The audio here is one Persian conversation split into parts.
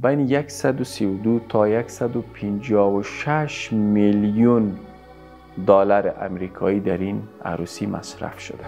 بین 132 تا 156 میلیون دلار امریکایی در این عروسی مصرف شده.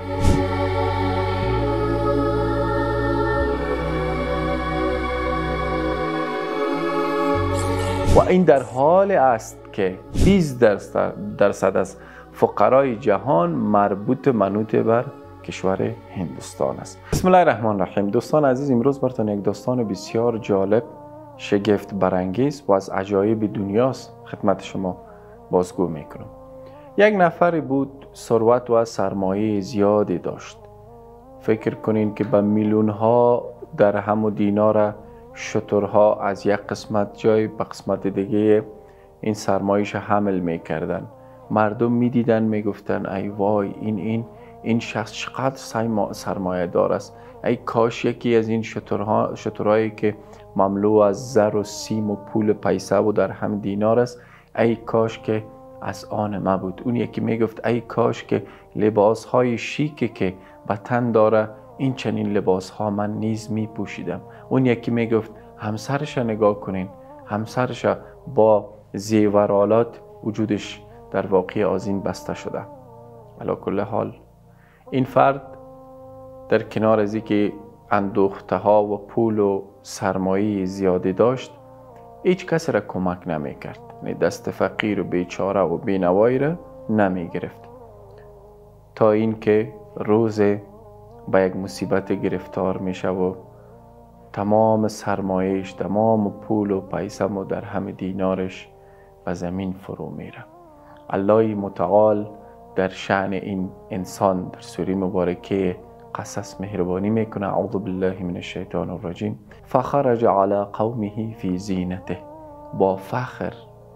و این در حال است که 20% از فقرای جهان منوط بر کشور هندوستان است. بسم الله الرحمن الرحیم. دوستان عزیز، امروز براتون یک داستان بسیار جالب، شگفت برانگیز و از عجایب دنیاست خدمت شما بازگو میکنم. یک نفری بود، ثروت و سرمایه زیادی داشت. فکر کنین که به میلیون ها درهم و دینار شترها از یک قسمت جای به قسمت دیگه این سرمایه‌اش حمل میکردن. مردم میدیدن میگفتن ای وای، این شخص چقدر سرمایه دار است. ای کاش یکی از این شترهایی که مملو از زر و سیم و پول پیسه و درهم دینار است، ای کاش که از آن ما بود. اون یکی میگفت ای کاش که لباسهای شیکی که به تن داره این چنین لباس ها من نیز می پوشیدم. اون یکی می گفت همسرش نگاه کنین، همسرش با زیورالات وجودش در واقع آذین بسته شده. علی کل حال این فرد در کنار از اینکه اندوخته ها و پول و سرمایه زیادی داشت، هیچ کس را کمک نمی کرد. دست فقیر و بیچاره و بینوایی را نمی گرفت، تا اینکه روز با یک مصیبت گرفتار میشه و تمام سرمایهش، تمام پول و پیسه و درهم دینارش به زمین فرو میره. الله متعال در شأن این انسان در سوره مبارکه قصص مهربانی میکنه. اعوذ بالله من الشیطان الرجیم. فخرج علی قومه فی زینته. با فخر،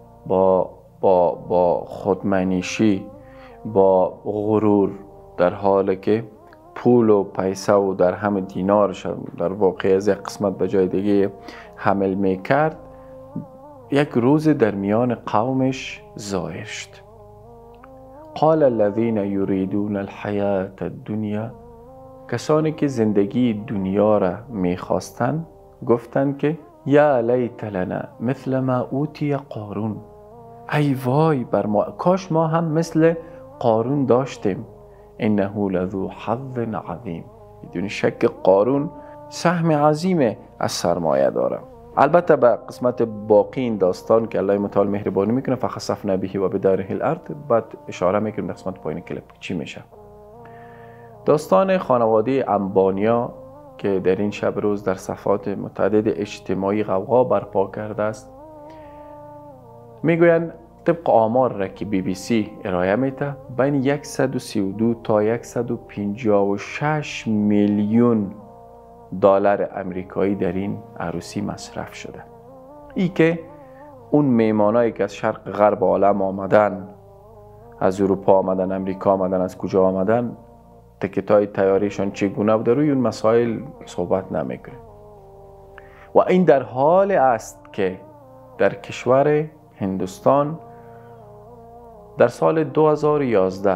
با خودمنشی، با غرور، در حالی که پول و پیسه و درهم دینارش در واقع از یک قسمت به جای دیگه حمل میکرد، یک روز در میان قومش ظاهر شد. قال الذين يريدون الحياة الدنيا. کسانی که زندگی دنیا را میخواستن گفتن که یا لیت لنا مثل ما اوتی قارون. ای وای بر ما، کاش ما هم مثل قارون داشتیم. انه لذو حظ عظیم. بدون شک قارون سهم عظیم از سرمایه داره. البته به قسمت باقی این داستان که الله متعال مهربانی میکنه فخسفنا به و بداره الارض، بعد اشاره میکنیم به قسمت پایین کلیپ چی میشه. داستان خانواده انبانیا که در این شب روز در صفحات متعدد اجتماعی غوغا برپا کرده است، میگویند طبق آمار را که BBC ارائه میده، بین 132 تا 156 میلیون دلار امریکایی در این عروسی مصرف شده. ای که اون میمانایی که از شرق غرب عالم آمدن، از اروپا آمدن، امریکا آمدن، از کجا آمدن، تکتای تیاریشان چگونه بود، روی اون مسائل صحبت نمیکنه. و این در حال است که در کشور هندوستان در سال 2011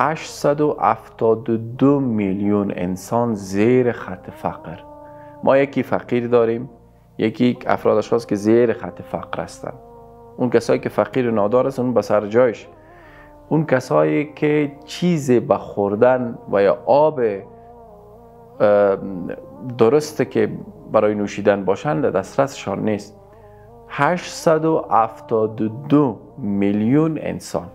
872 میلیون انسان زیر خط فقر. ما یکی فقیر داریم، یکی افراد اشخاص که زیر خط فقر هستند. اون کسایی که فقیر و نادار هستند اون به سر جایش. اون کسایی که چیز به خوردن و یا آب درسته که برای نوشیدن باشند دسترسشان نیست. 872 میلیون انسان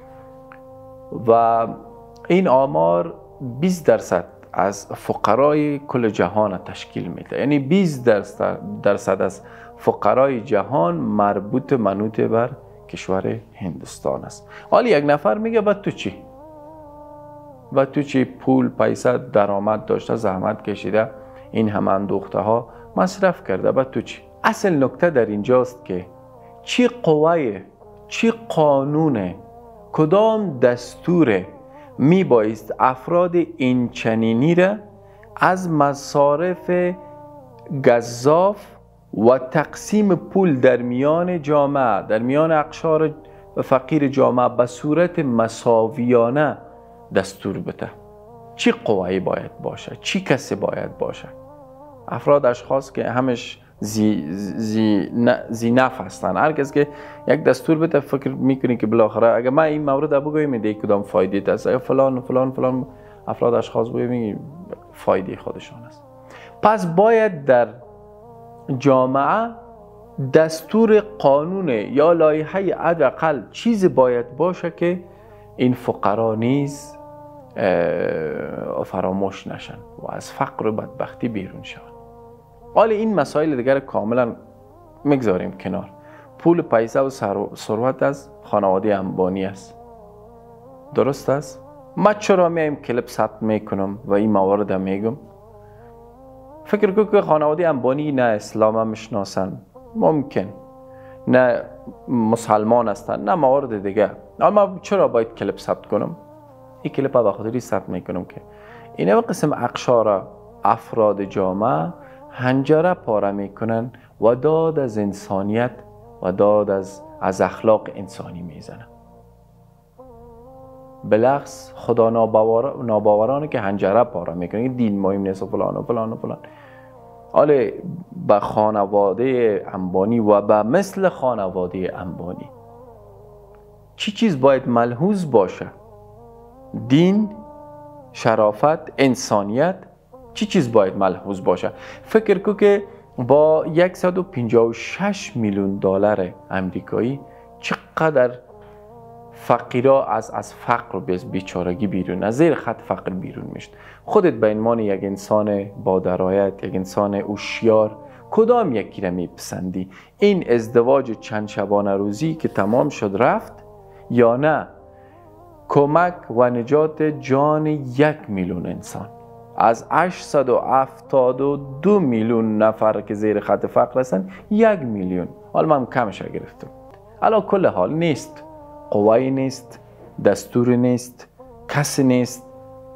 و این آمار 20% از فقرای کل جهان تشکیل میده. یعنی 20% از فقرای جهان منوط بر کشور هندوستان است. حالا یک نفر میگه بعد تو چی؟ بعد تو چی؟ پول، پیسه، درآمد داشته، زحمت کشیده، این همه اندوخته ها مصرف کرده، بعد تو چی؟ اصل نکته در اینجاست که چی قوه، چی قانونه، کدام دستور میبایست افراد این چنینی را از مصارف گزاف و تقسیم پول در میان جامعه، در میان اقشار فقیر جامعه به صورت مساویانه دستور بده. چی قوی باید باشه؟ چی کسی باید باشه؟ افراد اشخاص که همش زی نفع هستن. هر کس که یک دستور بده فکر میکنی که بالاخره اگر من این مورد بگویم میده کدام فایده دست، اگر فلان فلان فلان افراد اشخاص بگویم فایده خودشان است. پس باید در جامعه دستور قانون یا لایحه حداقل چیزی باید باشه که این فقرا نیز فراموش نشن و از فقر و بدبختی بیرون شون. حالا این مسائل دیگر کاملا میگذاریم کنار. پول پیسه و ثروت از خانواده انبانی است. درست است؟ ما چرا میایم کلیپ ثبت میکنم و این موارد میگم؟ فکر کنم که خانواده انبانی نه اسلام هم میشناسن، ممکن نه مسلمان هستن، نه موارد دیگه. اما چرا باید کلیپ ثبت کنم؟ این کلیپ به خاطر ثبت میکنم که اینا قسم اقشار افراد جامعه حنجره پاره میکنن و داد از انسانیت و داد از اخلاق انسانی میزنن. بلخص خدا ناباورانه که حنجره پاره میکنن، دین مهم نیست و فلان و فلان و فلان. حالا به خانواده انبانی و به مثل خانواده انبانی چی چیز باید ملحوظ باشه؟ دین، شرافت، انسانیت، چی چیز باید ملحوظ باشه؟ فکر کو که با 156 میلیون دلار امریکایی چقدر فقیرا از فقر و بیچارگی بیرون، از زیر خط فقر بیرون میشد. خودت به عنوان یک انسان با درایت، یک انسان هوشیار، کدام یکی را میپسندی؟ این ازدواج چند شبانه روزی که تمام شد رفت، یا نه کمک و نجات جان 1 میلیون انسان از 872 میلیون نفر که زیر خط فقر هستن؟ 1 میلیون. حالا من کمش گرفتم. علا کل حال نیست، قوایی نیست، دستوری نیست، کسی نیست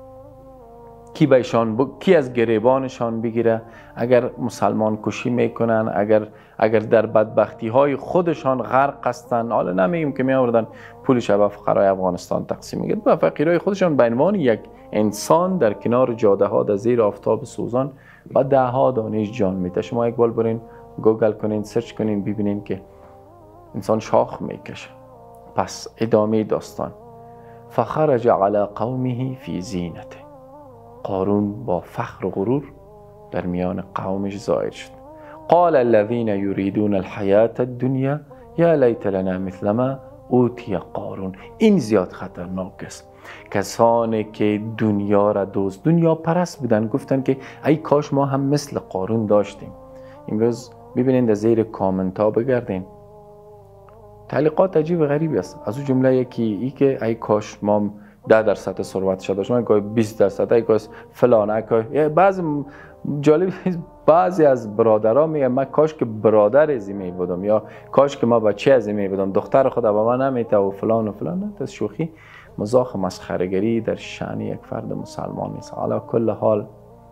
کی از گریبانشان بگیره. اگر مسلمان کشی میکنن، اگر در بدبختی های خودشان غرق هستن، حالا نمیگیم که می آوردن پول شب فقرای افغانستان تقسیم میگه، و فقیرای خودشان به عنوان یک انسان در کنار جاده ها در زیر آفتاب سوزان و 10 دانش جان میده. شما یک بار برین گوگل کنین، سرچ کنین، ببینین که انسان شاخ میکشه. پس ادامه داستان. فخرج علی قومه فی زینته. قارون با فخر و غرور در میان قومش ظاهر شد. قال الذين يريدون الحياة الدنيا یا لیت لنا مثل ما اوتی قارون. این زیاد خطرناک است. کسانی که دنیا را دوست، دنیا پرست بودن، گفتن که ای کاش ما هم مثل قارون داشتیم. امروز ببینید در زیر کامنت ها بگردین، تعلیقات عجیب و غریبی است. از اون جمله یکی ای که ای کاش ما 10% ثروت شده داشتم، ای 20%، ای کاش فلان، ای کاش. بعضی جالب، بعضی از برادرها میگن من کاش که برادر ازی بودم، یا کاش که ما بچه ازی بودم، دختر خدا به من نمیته و فلان و فلان. تا شوخی، مزاح و مسخره‌گری در شأن یک فرد مسلمان نیست. حالا کل حال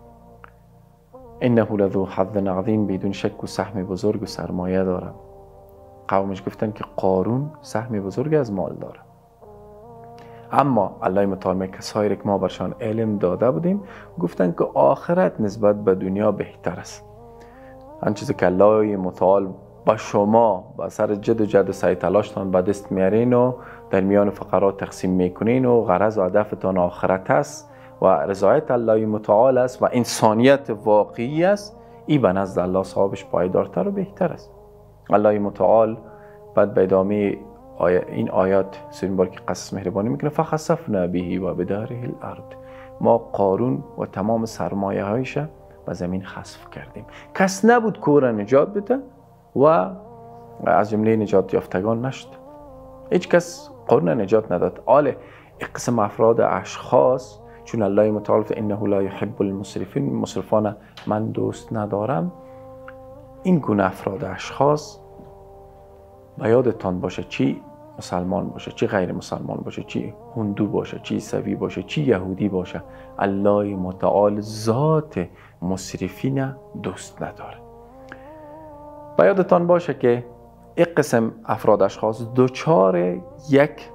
انه لذو حظ عظیم، بدون شک و سهم بزرگ و سرمایه داره. قومش گفتن که قارون سهم بزرگ از مال داره. اما الله متعال کسایی که ما برشان علم داده بودیم گفتن که آخرت نسبت به دنیا بهتر است. آن چیزی که الله متعال با شما با سر جد و جد و سعی تلاشتان به دست میارین و در میان فقرا تقسیم میکنین و غرض و هدفتان آخرت است و رضایت الله متعال است و انسانیت واقعی است، این به نزد الله صاحبش پایدارتر و بهتر است. الله متعال بعد به ادامه این آیات سوره بار که قصص مهربانی میکنه، فخسفنا به و بداره الارض، ما قارون و تمام سرمایه هایش به زمین خسف کردیم. کس نبود که را نجات بده و از جمله نجات یافتگان نشد. هیچ کس قارون نجات نداد. آله قسم افراد اشخاص، چون الله متعال انه لا يحب المسرفین، مسرفان من دوست ندارم، این گونه افراد اشخاص و یادتان باشه، چی مسلمان باشه، چی غیر مسلمان باشه، چی هندو باشه، چی عیسوی باشه، چی یهودی باشه، الله متعال ذات مسرفین دوست نداره. و یادتان باشه که یک قسم افراد اشخاص دوچار یک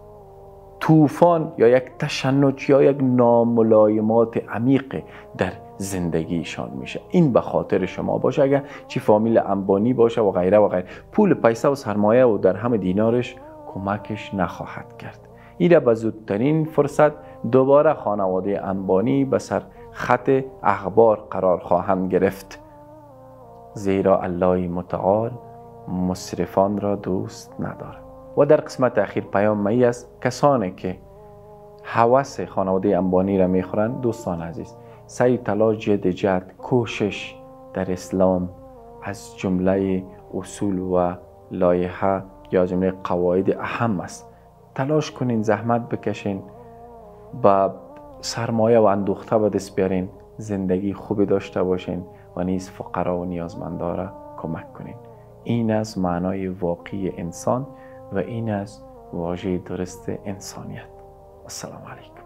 طوفان یا یک تشنج یا یک ناملایمات عمیق در زندگیشان میشه. این به خاطر شما باشه. اگر چی فامیل انبانی باشه و غیره و غیره، پول پیسه و سرمایه و درهم دینارش کمکش نخواهد کرد. ایره به زودترین فرصت دوباره خانواده انبانی به سر خط اخبار قرار خواهند گرفت، زیرا الله متعال مسرفان را دوست ندارد. و در قسمت اخیر پیام می است کسانی که هوس خانواده انبانی را میخورند، دوستان عزیز، سعی تلاش جد کوشش در اسلام از جمله اصول و لایحه یا جمله قواعد اهم است. تلاش کنین، زحمت بکشین، با سرمایه و اندوخته به دست بیارین، زندگی خوبی داشته باشین و نیز فقرا و نیازمندا را کمک کنین. این از معنای واقعی انسان و این از واژه درست انسانیت. السلام علیکم.